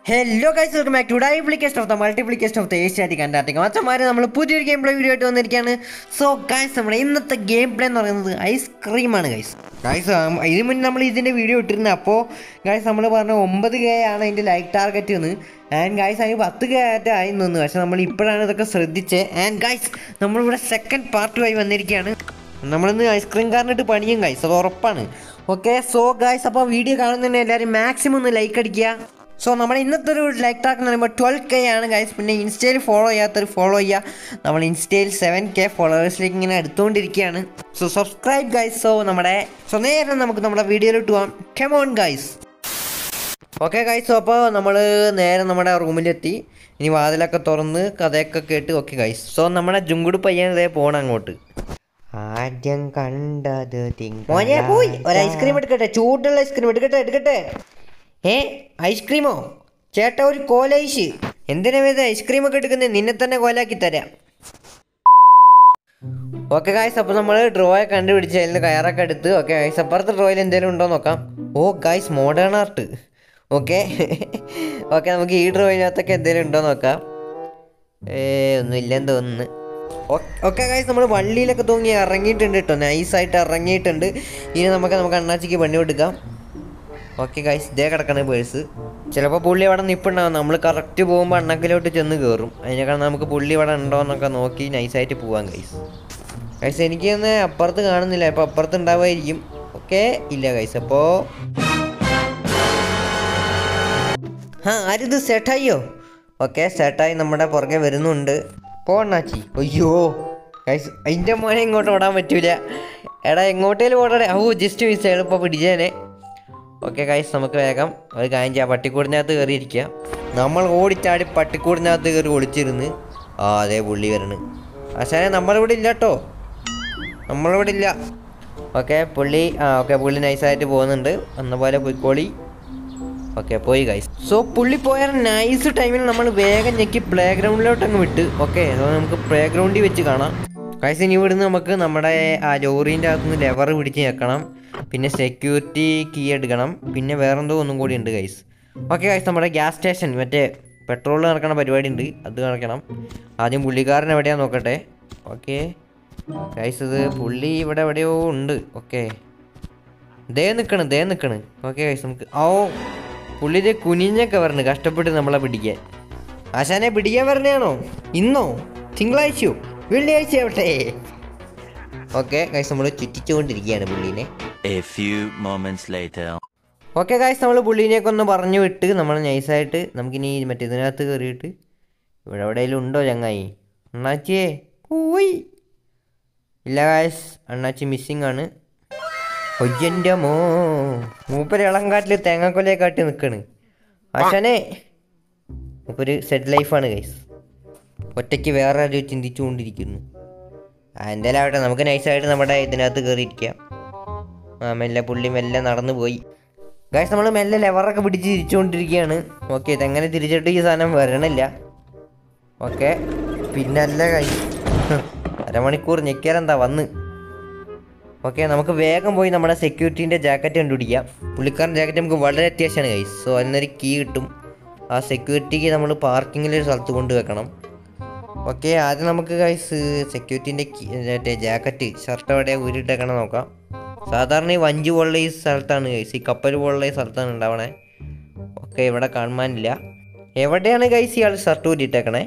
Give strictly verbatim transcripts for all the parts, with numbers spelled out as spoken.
Hello guys, welcome back to duplication of the multiplication of the Asiatic Antarctica. മച്ചന്മാരെ നമ്മൾ പുതിയൊരു game play video ആയിട്ട് വന്നിരിക്കുകയാണ്. So guys, നമ്മുടെ ഇന്നത്തെ ഗെയിം പ്ലേ എന്ന് പറയുന്നത് ഐസ്ക്രീമാണ് ഗൈസ്. ഗൈസ് ഇതിന് മുന്നേ നമ്മൾ ഇതിൻ്റെ വീഡിയോ ഇട്ടിരുന്നത്. അപ്പോൾ ഗൈസ് നമ്മൾ പറഞ്ഞ ഒമ്പത് കെ ആണ് അതിൻ്റെ ലൈക്ക് ടാർഗറ്റ് എന്ന്. ആൻഡ് ഗൈസ് അതിന് പത്ത് കെ ആയിട്ട് ആയി തോന്നുന്നു. പക്ഷേ നമ്മൾ ഇപ്പോഴാണ് ഇതൊക്കെ ശ്രദ്ധിച്ചത്. ആൻഡ് ഗൈസ് നമ്മളിവിടെ സെക്കൻഡ് പാർട്ടുമായി വന്നിരിക്കുകയാണ്. നമ്മളിന്ന് ഐസ്ക്രീം കാരനിട്ട് പണിയും ഗൈസ്, അത് ഉറപ്പാണ്. ഓക്കെ, സോ ഗൈസ് അപ്പോൾ വീഡിയോ കാണുന്നതന്നെ എല്ലാവരും മാക്സിമം ഒന്ന് ലൈക്ക് അടിക്കുക. സോ നമ്മുടെ ഇന്നത്തെ ഒരു ലൈക്ക് ടാർക്ക് എന്ന് പറയുമ്പോൾ ട്വൽവ് കെ ആണ് ഗൈസ്. പിന്നെ ഇൻസ്റ്റയിൽ ഫോളോ ചെയ്യാത്തൊരു ഫോളോ ചെയ്യുക. നമ്മൾ ഇൻസ്റ്റയിൽ സെവൻ കെ ഫോളോവേഴ്സിലേക്ക് ഇങ്ങനെ എടുത്തുകൊണ്ടിരിക്കുകയാണ്. So subscribe guys. സോ നമ്മുടെ സോ നേരെ നമുക്ക് നമ്മുടെ വീഡിയോയിലോട്ട് പോകാം. Come on guys. Okay guys, so അപ്പോൾ നമ്മൾ നേരെ നമ്മുടെ റൂമിലെത്തി. ഇനി വാതിലൊക്കെ തുറന്ന് കഥയൊക്കെ കേട്ട് ഓക്കെ ഗൈസ്. സോ നമ്മുടെ ജുങ്കുട് പയ്യൻ ഇതേ പോകണം അങ്ങോട്ട്. ആദ്യം കണ്ടത് മോനെ പോയി ഒരു ഐസ്ക്രീം എടുക്കട്ടെ, ചൂടുള്ള ഐസ്ക്രീം എടുക്കട്ടെ എടുക്കട്ടെ ഏ ഐസ്ക്രീമോ ചേട്ടാ, ഒരു കോലൈസ്. എന്തിനാ വേദ ഐസ്ക്രീമൊക്കെ എടുക്കുന്നത്? നിന്നെ തന്നെ കോലാക്കി തരാം. ഓക്കെ ഗായ്സ്, അപ്പോൾ നമ്മൾ ഡ്രോയെ കണ്ടുപിടിച്ച് അതിൽ കയറൊക്കെ എടുത്ത് ഓക്കെ ഗായ്സ്. അപ്പുറത്തെ ഡ്രോയിൽ എന്തെങ്കിലും ഉണ്ടോ നോക്കാം. Oh guys, modern art. Okay okay, നമുക്ക് ഈ ഡ്രോയിനകത്തൊക്കെ എന്തെങ്കിലും ഉണ്ടോ നോക്കാം. ഏ ഒന്നും ഇല്ലെന്ന് തോന്നുന്നു. ഓക്കെ ഗായ്സ്, നമ്മൾ വള്ളിയിലൊക്കെ തൂങ്ങി ഇറങ്ങിയിട്ടുണ്ട് കേട്ടോ, നൈസായിട്ട് ഇറങ്ങിയിട്ടുണ്ട്. ഇനി നമുക്ക് നമുക്ക് അണ്ണാച്ചിക്ക് പണി കൊടുക്കാം. ഓക്കെ ഗൈസ്, ഇതേ കിടക്കണ പേഴ്സ്. ചിലപ്പോൾ പുള്ളി അവിടെ നിൽപ്പുണ്ടാവും. നമ്മൾ കറക്റ്റ് പോകുമ്പോൾ അണ്ണക്കിലോട്ട് ചെന്ന് കയറും. അതിനേക്കാൾ നമുക്ക് പുള്ളി ഇവിടെ ഉണ്ടോ എന്നൊക്കെ നോക്കി നൈസായിട്ട് പോവാം ഗൈസ്. ഗൈസ് എനിക്ക് തന്നെ അപ്പുറത്ത് കാണുന്നില്ല, അപ്പോൾ അപ്പുറത്ത് ഉണ്ടാവുമായിരിക്കും. ഓക്കെ ഇല്ല ഗൈസ്. അപ്പോൾ ആ ആരിത് സെറ്റായോ? ഓക്കെ സെറ്റായി നമ്മുടെ പുറകെ വരുന്നുണ്ട്. പോണ്ണാച്ചി. അയ്യോ ഗൈസ്, അതിൻ്റെ മോനെ ഇങ്ങോട്ട് ഓടാൻ പറ്റൂല. എടാ എങ്ങോട്ടേലും ഓടണേ. ഓ ജസ്റ്റ് മിസ് എളുപ്പം പിടിച്ചേനെ. ഓക്കെ ഗൈസ്, നമുക്ക് വേഗം ഒരു കാര്യം ചെയ്യാം. പട്ടിക്കൂടിനകത്ത് കയറിയിരിക്കുക. നമ്മൾ ഓടിച്ചാടി പട്ടിക്കൂടിനകത്ത് കയറി ഒളിച്ചിരുന്ന് ആ അതേ പുള്ളി വരണ്. പക്ഷേ നമ്മളിവിടെ ഇല്ല കേട്ടോ, നമ്മളിവിടെ ഇല്ല. ഓക്കെ പുള്ളി ആ ഓക്കെ പുള്ളി നൈസായിട്ട് പോകുന്നുണ്ട്. അന്ന പോലെ പോയിക്കോളി. ഓക്കെ പോയി ഗൈസ്. സോ പുള്ളി പോയ നൈസ് ടൈമിൽ നമ്മൾ വേഗം ഞെക്കി പ്ലേ ഗ്രൗണ്ടിലോട്ട് അങ്ങ് വിട്ട്. ഓക്കെ സോ നമുക്ക് പ്ലേ ഗ്രൗണ്ടിൽ വെച്ച് കാണാം ഗൈസ്. ഇനി ഇവിടുന്ന് നമുക്ക് നമ്മുടെ ആ ലോറീൻ്റെ അകത്തുനിന്ന് ലെവർ പിടിച്ച് ഞെക്കണം. പിന്നെ സെക്യൂരിറ്റി കീ എടുക്കണം. പിന്നെ വേറെന്തോ ഒന്നും കൂടി ഉണ്ട് ഗൈസ്. ഓക്കെ ഗൈസ്, നമ്മുടെ ഗ്യാസ് സ്റ്റേഷൻ മറ്റേ പെട്രോൾ നടക്കണ പരിപാടി ഉണ്ട്, അത് നടക്കണം. ആദ്യം പുള്ളിക്കാരൻ എവിടെയാണെന്ന് നോക്കട്ടെ. ഓക്കെ ഗൈസ്, ഇത് പുള്ളി ഇവിടെ എവിടെയോ ഉണ്ട്. ഓക്കെ ദേ നിൽക്കണം ദേ നിൽക്കണം. ഓക്കെ ഗൈസ്, നമുക്ക് ഓ പുള്ളി ഇത് കുനിഞ്ഞൊക്കെ വരണം കഷ്ടപ്പെട്ട് നമ്മളെ പിടിക്കാൻ. ആശാനെ പിടിക്കാൻ വരണയാണോ? ഇന്നോ തിങ്കളാഴ്ചയോ വെള്ളിയാഴ്ച ആവട്ടെ. ഓക്കെ ഗൈസ്, നമ്മൾ ചുറ്റിച്ചുകൊണ്ടിരിക്കുകയാണ് പുള്ളീനെ. ഓക്കെ ഗൈസ്, നമ്മൾ പുള്ളീനെയൊക്കെ ഒന്ന് പറഞ്ഞു വിട്ട് നമ്മൾ നൈസായിട്ട് നമുക്കിനി മറ്റേ ഇതിനകത്ത് കയറിയിട്ട് ഇവിടെ എവിടെയെങ്കിലും ഉണ്ടോ ചങ്ങായി? അണ്ണാച്ചിയെ പോയി ഇല്ല ഗൈസ്, അണ്ണാച്ചി മിസ്സിങ് ആണ്. ഒയ്യൻ്റെ മോ മൂപ്പര് ഇളങ്കാട്ടിൽ തേങ്ങാക്കൊലയെ കാട്ടി നിൽക്കണ്. ആശാനെ മൂപ്പര് സെറ്റ് ലൈഫാണ് ഗൈസ്, ഒറ്റയ്ക്ക് വേറെ ആരും ചിന്തിച്ചുകൊണ്ടിരിക്കുന്നു. ആ എന്തായാലും ആവട്ടെ, നമുക്ക് നൈസായിട്ട് നമ്മുടെ ഇതിനകത്ത് കയറിയിരിക്കാം. ആ മെല്ലെ പുള്ളി മെല്ലെ നടന്നു പോയി ഗൈസ്. നമ്മൾ മെല്ലെ ലെവറൊക്കെ പിടിച്ച് തിരിച്ചുകൊണ്ടിരിക്കുകയാണ്. ഓക്കെ ഇതെങ്ങനെ തിരിച്ചിട്ട് ഈ സാധനം വരണില്ല. ഓക്കെ പിന്നല്ല ഗൈസ്, അരമണിക്കൂർ ഞെക്കിയാലെന്താ വന്ന്. ഓക്കെ നമുക്ക് വേഗം പോയി നമ്മുടെ സെക്യൂരിറ്റീൻ്റെ ജാക്കറ്റ് കണ്ടുപിടിക്കാം. പുള്ളിക്കാരൻ ജാക്കറ്റ് നമുക്ക് വളരെ അത്യാവശ്യമാണ് ഗൈസ്. സോ അതിനൊരു കീ കിട്ടും. ആ സെക്യൂരിറ്റിക്ക് നമ്മൾ പാർക്കിങ്ങിലൊരു സ്ഥലത്ത് കൊണ്ട് വെക്കണം. ഓക്കെ ആദ്യം നമുക്ക് ഗൈസ് സെക്യൂരിറ്റീൻ്റെ മറ്റേ ജാക്കറ്റ് ഷർട്ട് എവിടെ ഊരിട്ടേക്കണം നോക്കാം. സാധാരണ ഈ വഞ്ചി പോലുള്ള ഈ സ്ഥലത്താണ് ഗൈസ്, ഈ കപ്പൽ പോലുള്ള ഈ സ്ഥലത്താണ് ഉണ്ടാവണേ. ഓക്കെ ഇവിടെ കാണാനില്ല. എവിടെയാണ് ഗൈസ് ഇയാൾ ഷർട്ട് ഊരിട്ടേക്കണേ?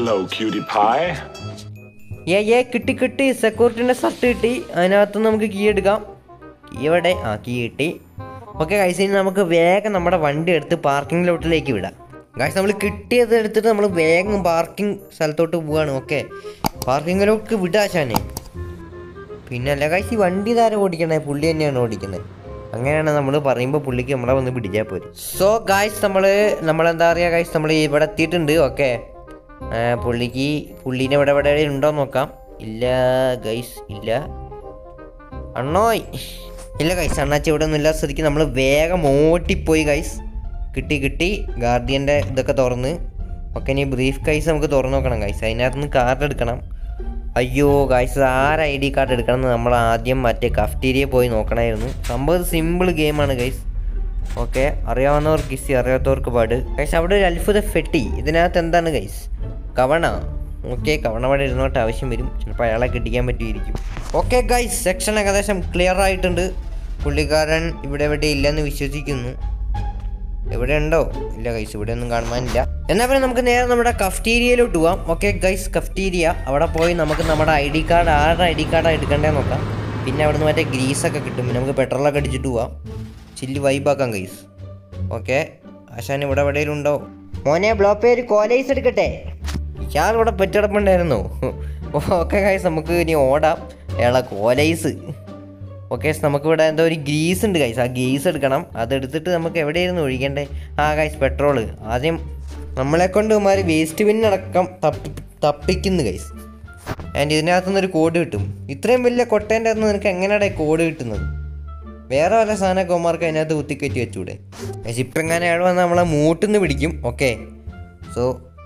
ഏ ഏ കിട്ടി കിട്ടി, സെക്യൂരിറ്റീൻ്റെ ഷർട്ട് കിട്ടി. അതിനകത്ത് നമുക്ക് കീ എടുക്കാം. കീ എവിടെ? ആ കീ കിട്ടി. ഓക്കെ ഗൈസ്, ഇനി നമുക്ക് വേഗം നമ്മുടെ വണ്ടി എടുത്ത് പാർക്കിംഗ് ലോട്ടിലേക്ക് വിടാം. ഗൈസ് നമ്മൾ കിട്ടിയത് എടുത്തിട്ട് നമ്മൾ വേഗം പാർക്കിംഗ് സ്ഥലത്തോട്ട് പോവുകയാണ്. ഓക്കെ പാർക്കിങ്ങിലോട്ട് വിടാശാനെ. പിന്നെ അല്ല ഗൈസ്, ഈ വണ്ടി താരം ഓടിക്കണേ? പുള്ളി തന്നെയാണ് ഓടിക്കുന്നത്. അങ്ങനെയാണ് നമ്മൾ പറയുമ്പോൾ പുള്ളിക്ക് നമ്മളെ വന്ന് പിടിച്ചാൽ പോരും. സോ ഗൈസ് നമ്മൾ നമ്മളെന്താ പറയുക ഗൈസ്, നമ്മൾ ഇവിടെ എത്തിയിട്ടുണ്ട്. ഓക്കെ പുള്ളിക്ക് പുള്ളീനെ ഇവിടെ ഇവിടെ ഉണ്ടോ നോക്കാം. ഇല്ല ഗൈസ് ഇല്ല. അണ്ണോയ് ഇല്ല ഗൈസ്, അണ്ണാച്ചി ഇവിടെ ഒന്നും ഇല്ല. സ്ഥിതിക്ക് നമ്മൾ വേഗം ഓട്ടിപ്പോയി ഗൈസ്. കിട്ടി കിട്ടി ഗാർഡിയൻ്റെ ഇതൊക്കെ തുറന്ന്. ഓക്കെ ഇനി ബ്രീഫ് കേസ് നമുക്ക് തുറന്നു നോക്കണം ഗൈസ്. അതിനകത്ത് നിന്ന് കാർഡ് എടുക്കണം. അയ്യോ ഗൈസ്, ആറ് ഐ ഡി കാർഡ് എടുക്കണം എന്ന് നമ്മൾ ആദ്യം മറ്റേ കഫ്റ്റീരിയ പോയി നോക്കണമായിരുന്നു. സംഭവം സിമ്പിൾ ഗെയിമാണ് ഗൈസ്. ഓക്കെ, അറിയാവുന്നവർക്ക് ഈസി, അറിയാത്തവർക്ക് പാട്. ഗൈസ് അവിടെ ഒരു അത്ഭുത ഫെട്ടി, ഇതിനകത്ത് എന്താണ് ഗൈസ്? കവണ. ഓക്കെ, കവണ അവിടെ ഇരുന്നോട്ട് ആവശ്യം വരും, ചിലപ്പോൾ അയാളെ കിട്ടിക്കാൻ പറ്റിയിരിക്കും. ഓക്കെ ഗൈസ്, സെക്ഷൻ ഏകദേശം ക്ലിയർ ആയിട്ടുണ്ട്. പുള്ളിക്കാരൻ ഇവിടെ എവിടെ ഇല്ലെന്ന് വിശ്വസിക്കുന്നു. എവിടെ ഉണ്ടോ? ഇല്ല ഗൈസ്, ഇവിടെ ഒന്നും കാണാനില്ല. എന്നാൽ പിന്നെ നമുക്ക് നേരെ നമ്മുടെ കഫ്റ്റീരിയയിലോട്ട് പോവാം. ഓക്കെ ഗൈസ്, കഫ്റ്റീരിയ, അവിടെ പോയി നമുക്ക് നമ്മുടെ ഐ ഡി കാർഡ് ആരുടെ ഐ ഡി കാർഡാണ് എടുക്കേണ്ടതെന്ന് നോക്കാം. പിന്നെ അവിടെ നിന്ന് മറ്റേ ഗ്രീസൊക്കെ കിട്ടും, പിന്നെ നമുക്ക് പെട്രോളൊക്കെ അടിച്ചിട്ട് പോവാം, ചില്ല് വൈബാക്കാം ഗൈസ്. ഓക്കെ, ആശാൻ ഇവിടെ എവിടെയെങ്കിലും ഉണ്ടോ? മോനെ ബ്ലോക്ക് പേര് കോലൈസ് എടുക്കട്ടെ. ഇയാൾ ഇവിടെ പറ്റിടപ്പുണ്ടായിരുന്നു. ഓക്കെ ഗൈസ്, നമുക്ക് ഇനി ഓടാം. അയാളെ കോലൈസ്. ഓക്കെ, നമുക്കിവിടെ എന്തോ ഒരു ഗ്രീസ് ഉണ്ട് ഗൈസ്, ആ ഗ്രീസ് എടുക്കണം. അതെടുത്തിട്ട് നമുക്ക് എവിടെയായിരുന്നു ഒഴിക്കേണ്ടേ? ആ ഗൈസ്, പെട്രോള്. ആദ്യം നമ്മളെ കൊണ്ട് ഇമാര് വേസ്റ്റ് ബിന്നടക്കം തപ്പി തപ്പിക്കുന്നു ഗൈസ്. ആൻഡ് ഇതിനകത്തുനിന്നൊരു കോഡ് കിട്ടും. ഇത്രയും വലിയ കൊട്ടേൻ്റെ അകത്ത് നിനക്ക് എങ്ങനെയാണ് കോഡ് കിട്ടുന്നത്? വേറെ വല്ല സാധനമൊക്കെ ഉമ്മാർക്ക് അതിനകത്ത് കുത്തിക്കയറ്റി വെച്ചൂടെ? ഗൈസ് ഇപ്പം എങ്ങനെ അയാൾ വന്നാൽ നമ്മളെ മൂട്ടിന്ന് പിടിക്കും. ഓക്കെ, സോ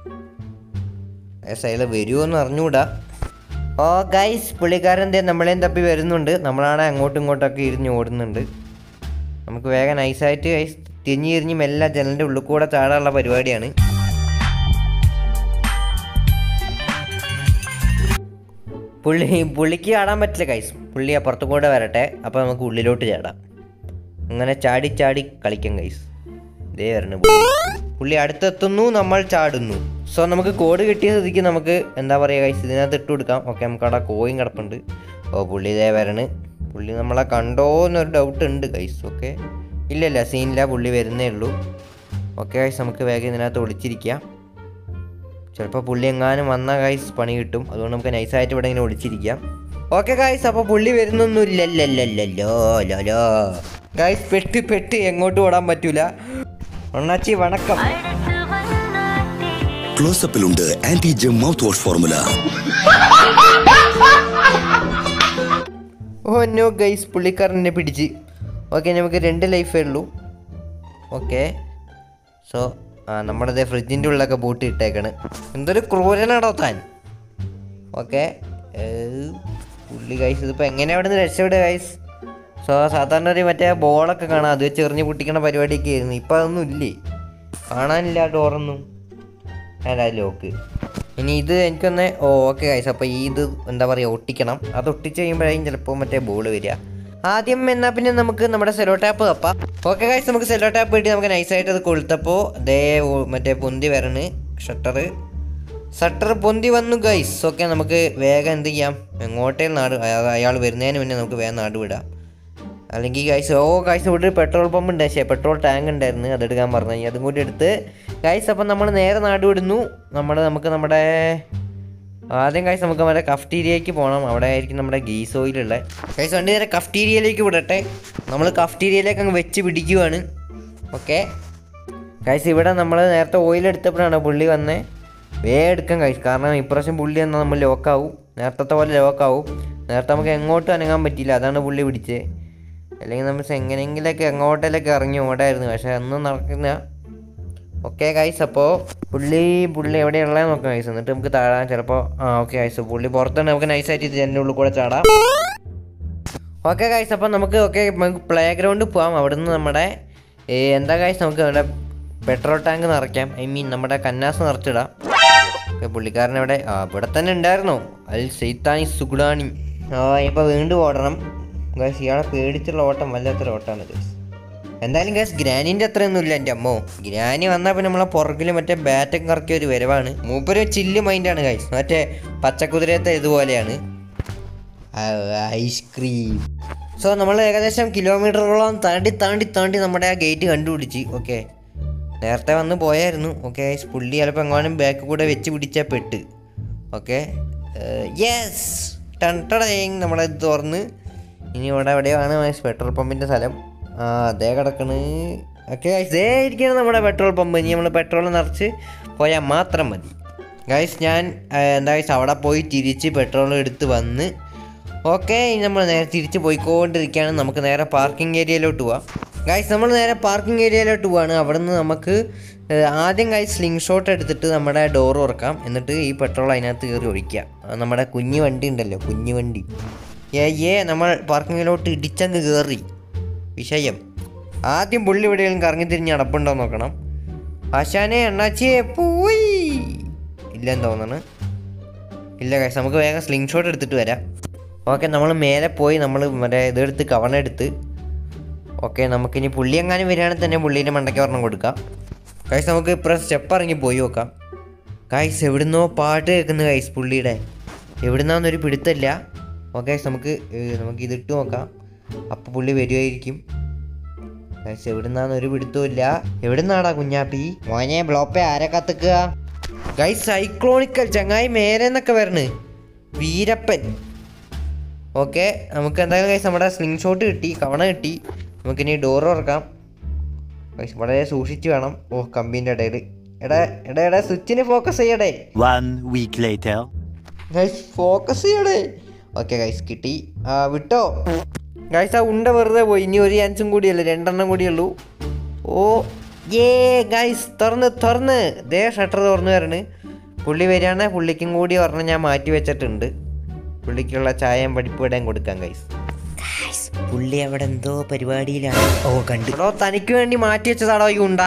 ഗൈസ് അയാൾ വരുമോ എന്ന് അറിഞ്ഞുകൂടാ. ഓ ഗൈസ്, പുള്ളിക്കാരൻ എന്തേ നമ്മളെയും തപ്പി വരുന്നുണ്ട്. നമ്മളാണ് അങ്ങോട്ടും ഇങ്ങോട്ടൊക്കെ ഇരിഞ്ഞ് ഓടുന്നുണ്ട്. നമുക്ക് വേഗം നൈസായിട്ട് ഗൈസ് തിരിഞ്ഞ് തിരിഞ്ഞ് മെല്ലെ ജനലിൻ്റെ ഉള്ളിൽ കൂടെ ചാടാനുള്ള പരിപാടിയാണ്. പുള്ളി പുള്ളിക്ക് ചാടാൻ പറ്റില്ല ഗൈസ്, പുള്ളി അപ്പുറത്തു കൂടെ വരട്ടെ, അപ്പോൾ നമുക്ക് ഉള്ളിലോട്ട് ചാടാം. അങ്ങനെ ചാടി ചാടി കളിക്കാം ഗൈസ്. ഇതേ വരണ പുള്ളി പുള്ളി അടുത്തെത്തുന്നു, നമ്മൾ ചാടുന്നു. സോ നമുക്ക് കോഡ് കിട്ടിയ സ്ഥിതിക്ക് നമുക്ക് എന്താ പറയുക ഗൈസ്, ഇതിനകത്ത് ഇട്ട് കൊടുക്കാം. ഓക്കെ, നമുക്ക് അവിടെ കോയിൻ കിടപ്പുണ്ട്. ഓ പുള്ളി ഇതേ വരണ്. പുള്ളി നമ്മളെ കണ്ടോ എന്നൊരു ഡൗട്ട് ഉണ്ട് ഗൈസ്. ഓക്കെ, ഇല്ല ഇല്ല സീനില്ല, പുള്ളി വരുന്നേ ഉള്ളൂ. ഓക്കെ ഗൈസ്, നമുക്ക് വേഗം ഇതിനകത്ത് ഒളിച്ചിരിക്കാം. ചിലപ്പോൾ പുള്ളി എങ്ങാനും വന്നാൽ ഗൈസ് പണി കിട്ടും, അതുകൊണ്ട് നമുക്ക് നൈസായിട്ട് ഇവിടെ ഇങ്ങനെ ഒളിച്ചിരിക്കാം. ഓക്കെ ഗൈസ്, അപ്പോൾ പുള്ളി വരുന്നൊന്നും ഇല്ലല്ലോ ലോ ഗൈസ്. പെട്ട് പെട്ട് എങ്ങോട്ടും ഓടാൻ പറ്റൂല. അണ്ണാച്ചി വണക്കം. ക്ലോസപ്പിലുണ്ട് anti germ mouthwash formula. Oh no guys, പുള്ളിക്കാരനെ പിടിച്ച്. ഓക്കെ, നമുക്ക് രണ്ട് ലൈഫേ ഉള്ളൂ. ഓക്കെ, സോ ആ നമ്മുടെ ഫ്രിഡ്ജിൻ്റെ ഉള്ളിലൊക്കെ ബൂട്ട് ഇട്ടേക്കാണ്. എന്തൊരു ക്രൂരനാടോ താൻ. ഓക്കെ, പുള്ളി ഗൈസ് ഇതിപ്പോൾ എങ്ങനെ അവിടെ നിന്ന് രക്ഷപ്പെടുക ഗൈസ്? സോ സാധാരണ ഒരു മറ്റേ ബോളൊക്കെ കാണാം, അത് വെച്ച് എറിഞ്ഞ് പൊട്ടിക്കണ പരിപാടിയൊക്കെ ആയിരുന്നു. ഇപ്പം അതൊന്നും ഇല്ലേ, കാണാനില്ല ഡോറൊന്നും. അല്ല ലോക്ക്. ഇനി ഇത് എനിക്കൊന്ന് ഓ ഓക്കെ ഗൈസ്, അപ്പോൾ ഈ ഇത് എന്താ പറയുക ഒട്ടിക്കണം. അത് ഒട്ടിച്ച് കഴിയുമ്പോഴായിരിക്കും ചിലപ്പോൾ മറ്റേ ബോൾ വരിക. ആദ്യം എന്നാൽ പിന്നെ നമുക്ക് നമ്മുടെ സെലോ ടാപ്പ് തപ്പാം. ഓക്കെ ഗൈസ്, നമുക്ക് സെലോ ടാപ്പ് കിട്ടി. നമുക്ക് നൈസായിട്ട് അത് കൊളുത്തപ്പോൾ ദേ മറ്റേ പൊന്തി വരണ് ഷട്ടറ് ഷട്ടർ പൊന്തി വന്നു ഗൈസ്. ഓക്കെ, നമുക്ക് വേഗം എന്ത് ചെയ്യാം, എങ്ങോട്ടേ നാട് അയാൾ വരുന്നതിന് മുന്നേ നമുക്ക് വേഗം നാട് വിടാം. അല്ലെങ്കിൽ ഗൈസ് ഓ ഗൈസ് ഇവിടെ ഒരു പെട്രോൾ പമ്പ് ഉണ്ട്, പക്ഷേ പെട്രോൾ ടാങ്ക് ഉണ്ടായിരുന്നു, അതെടുക്കാൻ പറഞ്ഞു. കഴിഞ്ഞാൽ അതും കൂടി എടുത്ത് ഗൈസ് അപ്പം നമ്മൾ നേരെ നാട് വിടുന്നു. നമ്മൾ നമുക്ക് നമ്മുടെ ആദ്യം ഗൈസ് നമുക്ക് നമ്മുടെ കഫ്റ്റീരിയയിലേക്ക് പോകണം. അവിടെ ആയിരിക്കും നമ്മുടെ ഗീസ് ഓയിലുള്ള ഗൈസ്. വണ്ടി നേരെ കഫ്റ്റീരിയയിലേക്ക് വിടട്ടെ. നമ്മൾ കഫ്റ്റീരിയയിലേക്ക് അങ്ങ് വെച്ച് പിടിക്കുവാണ്. ഓക്കെ ഗൈസ്, ഇവിടെ നമ്മൾ നേരത്തെ ഓയിൽ എടുത്തപ്പോഴാണ് പുള്ളി വന്നേ. വേഗം എടുക്കാം ഗൈസ്, കാരണം ഇപ്രാവശ്യം പുള്ളി എന്നാൽ നമ്മൾ ലോക്കാവും, നേരത്തെ പോലെ ലോക്കാവും. നേരത്തെ നമുക്ക് എങ്ങോട്ടും അനങ്ങാൻ പറ്റിയില്ല, അതാണ് പുള്ളി പിടിച്ചത്. അല്ലെങ്കിൽ നമ്മൾ എങ്ങനെയെങ്കിലൊക്കെ എങ്ങോട്ടേലൊക്കെ ഇറങ്ങി ഓടായിരുന്നു, പക്ഷേ ഒന്നും നടക്കില്ല. ഓക്കെ ഗൈസ്, അപ്പോൾ പുള്ളി പുള്ളി എവിടെയുള്ളതെന്ന് നോക്കാം ഗൈസ്, എന്നിട്ട് നമുക്ക് താഴാം ചിലപ്പോൾ. ആ ഓക്കെ ഗൈസ്, പുള്ളി പുറത്തുണ്ട്, നമുക്ക് നൈസായിട്ട് ഇത് എൻ്റെ ഉള്ളിൽ കൂടെ ചാടാം. ഓക്കെ ഗൈസ്, അപ്പോൾ നമുക്ക് ഓക്കെ നമുക്ക് പ്ലേ ഗ്രൗണ്ടിൽ പോകാം. അവിടെ നിന്ന് നമ്മുടെ എന്താ ഗൈസ് നമുക്ക് നമ്മുടെ പെട്രോൾ ടാങ്ക് നിറയ്ക്കാം, ഐ മീൻ നമ്മുടെ കന്നാസ് നിറച്ചിടാം. ഓക്കെ, പുള്ളിക്കാരൻ എവിടെ? ആ ഇവിടെ തന്നെ ഉണ്ടായിരുന്നോ? അൽ സൈത്താനി സുഗുഡാനി. ആ ഇപ്പോൾ വീണ്ടും ഓടണം ഗൈസ്. ഇയാളെ പേടിച്ചുള്ള ഓട്ടം വല്ലാത്തൊരു ഓട്ടമാണ് ഗൈസ്. എന്തായാലും ഗൈസ് ഗ്രാനിൻ്റെ അത്രയൊന്നും ഇല്ല എൻ്റെ അമ്മോ. ഗ്രാനി വന്നാൽ പിന്നെ നമ്മളെ പുറകിൽ മറ്റേ ബാറ്റൊക്കെ കറക്കിയ ഒരു വരവാണ്. മൂപ്പര് ചില്ല് മൈൻഡാണ് ഗൈസ്, മറ്റേ പച്ചക്കുതിരത്തെ ഇതുപോലെയാണ്. ഐസ്ക്രീം. സോ നമ്മൾ ഏകദേശം കിലോമീറ്ററുകളോളം താണ്ടി താണ്ടി താണ്ടി നമ്മുടെ ആ ഗേറ്റ് കണ്ടുപിടിച്ച്. ഓക്കെ, നേരത്തെ വന്ന് പോയായിരുന്നു. ഓക്കെ ഗൈസ്, പുള്ളി ചിലപ്പോൾ എങ്ങാനും ബാക്ക് കൂടെ വെച്ച് പിടിച്ചാൽ പെട്ട്. ഓക്കെ യെസ് ടണ്ടടേ നമ്മളത് തുറന്ന്. ഇനി ഇവിടെ എവിടെയാണ് പെട്രോൾ പമ്പിൻ്റെ സ്ഥലം? ആ അതേ കിടക്കണ്. ഓക്കെ ഗൈസ്, ഇതേ ഇരിക്കണം നമ്മുടെ പെട്രോൾ പമ്പ്. ഇനി നമ്മൾ പെട്രോൾ നിറച്ച് പോയാൽ മാത്രം മതി ഗൈസ്. ഞാൻ എന്താ ഗൈസ് അവിടെ പോയി തിരിച്ച് പെട്രോൾ എടുത്ത് വന്ന്. ഓക്കെ, ഇനി നമ്മൾ നേരെ തിരിച്ച് പോയിക്കൊണ്ടിരിക്കുകയാണ്. നമുക്ക് നേരെ പാർക്കിംഗ് ഏരിയയിലോട്ട് പോവാം ഗൈസ്. നമ്മൾ നേരെ പാർക്കിംഗ് ഏരിയയിലോട്ട് പോവാണ്. അവിടെ നിന്ന് നമുക്ക് ആദ്യം ഗൈസ് സ്ലിംഗ് ഷോട്ട് എടുത്തിട്ട് നമ്മുടെ ഡോർ തുറക്കാം. എന്നിട്ട് ഈ പെട്രോൾ അതിനകത്ത് കയറി ഒഴിക്കുക. നമ്മുടെ കുഞ്ഞു വണ്ടി ഉണ്ടല്ലോ, കുഞ്ഞു വണ്ടി. ഏ ഏ നമ്മൾ പാർക്കിങ്ങിലോട്ട് ഇടിച്ചങ്ങ് കയറി. വിഷയം ആദ്യം പുള്ളി എവിടെയെങ്കിലും കറങ്ങി തിരിഞ്ഞ് അടപ്പുണ്ടോ നോക്കണം. ആശാനെ അണ്ണാച്ചിയെ പോയി ഇല്ലെന്ന് തോന്നണ്. ഇല്ല ഗൈസ്, നമുക്ക് വേഗം സ്ലിംഗ് ഷോട്ട് എടുത്തിട്ട് വരാം. ഓക്കെ, നമ്മൾ മേലെ പോയി നമ്മൾ മറ്റേ ഇതെടുത്ത് കവണെടുത്ത്. ഓക്കെ, നമുക്കിനി പുള്ളി എങ്ങാനും വരികയാണെങ്കിൽ തന്നെ പുള്ളീൻ്റെ മണ്ടയ്ക്ക് ഒരെണ്ണം കൊടുക്കാം. ഗൈസ് നമുക്ക് ഇപ്പം സ്റ്റെപ്പ് ഇറങ്ങി പോയി നോക്കാം. ഗൈസ് എവിടുന്നോ പാട്ട് കേൾക്കുന്നു ഗൈസ് പുള്ളിയുടെ. എവിടുന്നാന്നൊരു പിടുത്തമില്ല. ഓക്കെ ഗൈസ്, നമുക്ക് നമുക്ക് ഇതിട്ട് നോക്കാം. അപ്പോൾ പുള്ളി വരുമായിരിക്കും. ഗൈസ് എവിടുന്നാന്നൊരു പിടുത്തവും ഇല്ല. എവിടുന്നാടാ കുഞ്ഞാപ്പി മോനെ ബ്ലോപ്പേ ആരെ കത്തിക്കുക? ഗൈസ് സൈക്ലോണിക്കൽ ചങ്ങായി മേലെ നിന്നൊക്കെ വരണ് വീരപ്പൻ. ഓക്കെ, നമുക്ക് എന്തായാലും ഗൈസ് നമ്മുടെ സ്ലിംഗ് ഷോട്ട് കിട്ടി, കവണ കിട്ടി. നമുക്കിനി ഡോർ തുറക്കാം. ഗൈസ് വളരെ സൂക്ഷിച്ച് വേണം. ഓ കമ്പീൻ്റെ ഇടയിൽ എടാ എടാ എടാ സ്വിച്ചിന് ഫോക്കസ് ചെയ്യടേ. ഗൈസ് ഫോക്കസ് ചെയ്യടേ. ഓക്കെ ഗൈസ് കിട്ടി. ആ വിട്ടോ ഗൈസ്, ആ ഉണ്ട വെറുതെ പോയി. ഇനി ഒരു ചാൻസും കൂടിയല്ലേ, രണ്ടെണ്ണം കൂടിയുള്ളൂ. ഓ ഏ ഗൈസ് തുറന്ന് തുറന്ന് ദേ ഷട്ടർ തുറന്ന് വരണ്. പുള്ളി വരികയാണെ പുള്ളിക്കും കൂടി പറഞ്ഞ് ഞാൻ മാറ്റി വെച്ചിട്ടുണ്ട്. പുള്ളിക്കുള്ള ചായയും പഠിപ്പിടാൻ കൊടുക്കാം ഗൈസ്. പുള്ളി അവിടെ എന്തോ പരിപാടിയിലാണ്. ഓ കണ്ടു. ഓ തനിക്ക് വേണ്ടി മാറ്റി വെച്ചതാണോ ഈ ഉണ്ട?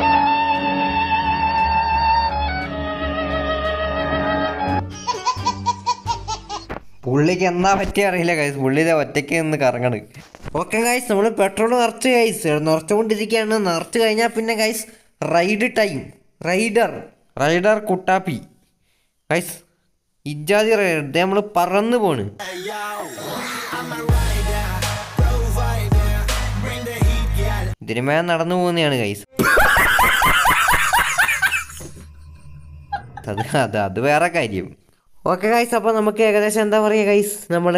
പുള്ളിക്ക് എന്താ പറ്റിയ അറിയില്ല ഗൈസ്, പുള്ളിയുടെ ഒറ്റയ്ക്ക് നിന്ന് കറങ്ങണ്. ഓക്കെ ഗൈസ്, നമ്മൾ പെട്രോൾ നിറച്ച് ഗൈസ് നിറച്ചുകൊണ്ടിരിക്കുകയാണ്. നിറച്ച് കഴിഞ്ഞാൽ പിന്നെ guys ride time. Rider rider കുട്ടാപ്പി ഗൈസ് ഇജാതി റൈഡർ. ഇത് നമ്മൾ പറന്ന് പോണ്. ഇതിനുമേ നടന്നു പോകുന്നതാണ് ഗൈസ്. അത് അത് അത് വേറെ കാര്യം. ഓക്കെ ഗൈസ്, അപ്പോൾ നമുക്ക് ഏകദേശം എന്താ പറയുക ഗൈസ്, നമ്മൾ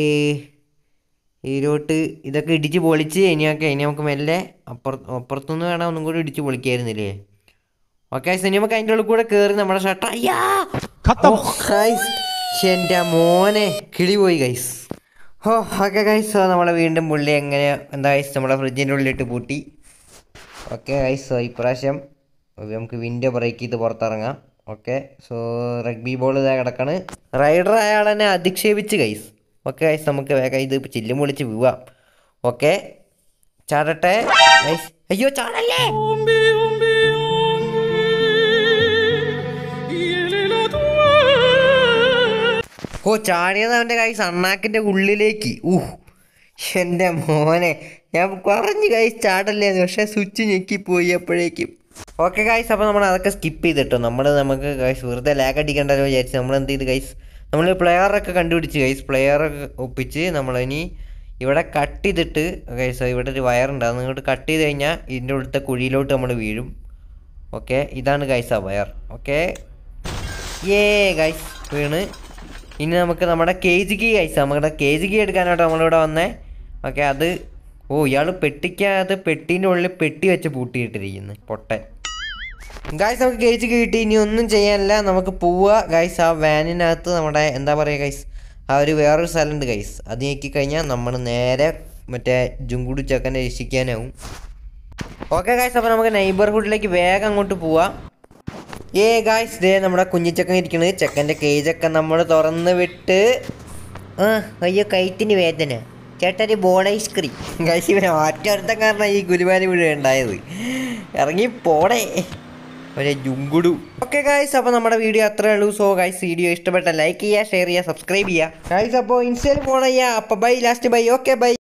ഈരോട്ട് ഇതൊക്കെ ഇടിച്ച് പൊളിച്ച് ഇനിയൊക്കെ ഇനി നമുക്ക് മെല്ലെ അപ്പുറ അപ്പുറത്തുനിന്ന് വേണം ഒന്നും കൂടി ഇടിച്ച് പൊളിക്കായിരുന്നില്ലേ. ഓക്കെ ഗൈസ്, ഇനി നമുക്ക് അതിൻ്റെ ഉള്ളിൽ കൂടെ കയറി നമ്മുടെ ഷർട്ട്. അയ്യാ ഗൈസ്, എൻ്റെ മോനെ കിളി പോയി guys. Oh okay guys, so നമ്മളെ വീണ്ടും പുള്ളി എങ്ങനെ എന്താ ഗൈസ് നമ്മളെ ഫ്രിഡ്ജിൻ്റെ ഉള്ളിലിട്ട് പൂട്ടി. ഓക്കെ ഗൈസ്, സോ ഇപ്രാവശ്യം നമുക്ക് വിൻഡോ ബ്രേക്ക് ചെയ്ത് പുറത്തിറങ്ങാം. ഓക്കെ, സോ റഗ്ബി ബോൾ ഇതാ കിടക്കാണ്. റൈഡർ അയാളെന്നെ അധിക്ഷേപിച്ച് ഗൈസ്. ഓക്കെ ഗൈസ്, നമുക്ക് വേഗം ഇത് ചില്ലും പൊളിച്ച് പോവാം. ഓക്കെ ചാടട്ടെ ഗൈസ്. അയ്യോ ചാടല്ലേ. ഓ ചാടിയത് അവൻ്റെ ഗൈസ് അണ്ണാക്കിൻ്റെ ഉള്ളിലേക്ക്. ഊഹ് എൻ്റെ മോനെ, ഞാൻ പറഞ്ഞു ഗൈസ് ചാടല്ലേന്ന്, പക്ഷേ സ്വിച്ച് ഞെക്കിപ്പോയി അപ്പോഴേക്കും. ഓക്കെ ഗൈസ്, അപ്പോൾ നമ്മൾ അതൊക്കെ സ്കിപ്പ് ചെയ്തിട്ടോ. നമ്മൾ നമുക്ക് ഗൈസ് വെറുതെ ലാഗ് അടിക്കണ്ടല്ലോ വിചാരിച്ച് നമ്മൾ എന്ത് ചെയ്ത് ഗൈസ്, നമ്മൾ പ്ലെയറൊക്കെ കണ്ടുപിടിച്ച് ഗൈസ്. പ്ലെയറൊക്കെ ഒപ്പിച്ച് നമ്മളിനി ഇവിടെ കട്ട് ചെയ്തിട്ട് ഗൈസ് ഇവിടെ ഒരു വയറുണ്ട്, അത് ഇങ്ങോട്ട് കട്ട് ചെയ്ത് കഴിഞ്ഞാൽ ഇതിൻ്റെ ഉള്ളിലത്തെ കുഴിയിലോട്ട് നമ്മൾ വീഴും. ഓക്കെ, ഇതാണ് ഗൈസ് ആ വയർ. ഓക്കെ ഏ ഗൈസ് വീണ്. ഇനി നമുക്ക് നമ്മുടെ കേജ് കീ ഗൈസ്, നമ്മുടെ കേജ് കീ എടുക്കാനായിട്ട് നമ്മളിവിടെ വന്നേ. ഓക്കെ, അത് ഓ ഇയാൾ പെട്ടിക്കകത്ത് പെട്ടീൻ്റെ ഉള്ളിൽ പെട്ടി വെച്ച് പൂട്ടിയിട്ടിരിക്കുന്നു പൊട്ടൻ. ഗൈസ് നമുക്ക് കേജ് കീ കിട്ടി. ഇനി ഒന്നും ചെയ്യാനില്ല, നമുക്ക് പോവുക ഗൈസ്. ആ വാനിനകത്ത് നമ്മുടെ എന്താ പറയുക ഗൈസ്, ആ ഒരു വേറൊരു സ്ഥലമുണ്ട് ഗൈസ്. അത് ഞെക്കി കഴിഞ്ഞാൽ നമ്മൾ നേരെ മറ്റേ ജുങ്കുടു ചക്കനെ രക്ഷിക്കാനാവും. ഓക്കെ ഗൈസ്, അപ്പോൾ നമുക്ക് നെയ്ബർഹുഡിലേക്ക് വേഗം അങ്ങോട്ട് പോവാം. ഏ ഗായ്സ്, ദേ നമ്മുടെ കുഞ്ഞിച്ചക്കൻ ഇരിക്കണത്. ചെക്കൻ്റെ കേജൊക്കെ നമ്മൾ തുറന്ന് വിട്ട്. ആ അയ്യോ കൈത്തിന് വേദന ചേട്ടാ, ഒരു ബോൺ ഐസ്ക്രീം. ഗൈസ് ഇവനെ മാറ്റം കാരണം ഈ ഗുരുവാരി വീട് ഉണ്ടായത്. ഇറങ്ങി പോടേ ഒരു ജുങ്കുടു. ഓക്കെ ഗൈസ്, അപ്പോൾ നമ്മുടെ വീഡിയോ അത്രേ ഉള്ളൂ. സോ ഗൈസ് വീഡിയോ ഇഷ്ടപ്പെട്ട ലൈക്ക് ചെയ്യുക, ഷെയർ ചെയ്യുക, സബ്സ്ക്രൈബ് ചെയ്യുക ഗൈസ്. അപ്പോൾ ഇൻസ്റ്റയിൽ ഫോൺ ചെയ്യുക. അപ്പോൾ bye, last bye. Okay by.